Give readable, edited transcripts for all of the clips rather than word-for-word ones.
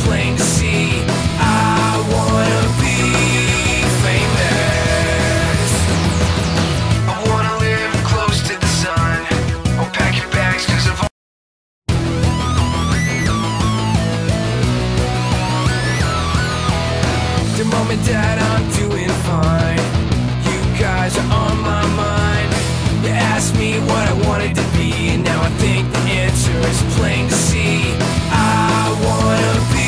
plain to see. I wanna be famous. I wanna live close to the sun. Oh, pack your bags 'cause I've the moment that I'm doing fine, you guys are on my mind. You asked me what I wanted to be, and now I think the answer is plain to see. I wanna be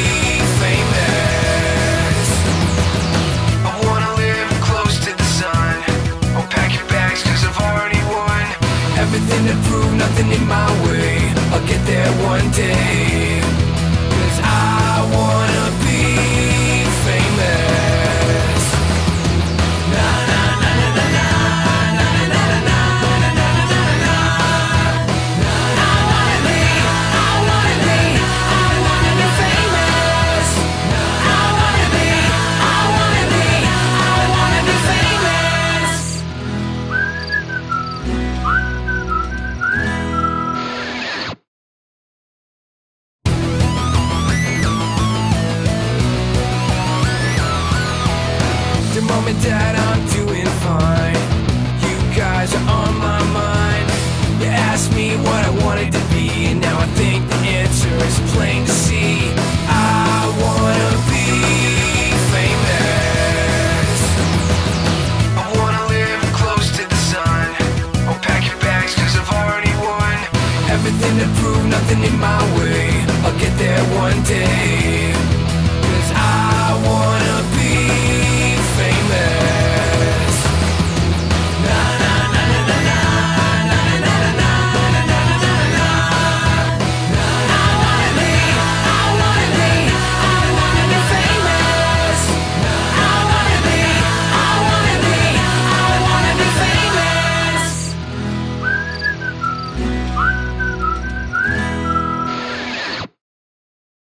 famous. I wanna live close to the sun. Oh, pack your bags 'cause I've already won. Everything to prove, nothing in my way. I'll get there one day, 'cause I wanna be famous. Na na na na na na. The moment that I'm doing fine, you guys are on my mind. You asked me what I wanted to be, and now I think the answer is plain to see. I wanna be famous. I wanna live close to the sun. Oh, pack your bags 'cause I've already won. Everything to prove, nothing in my way. I'll get there one day.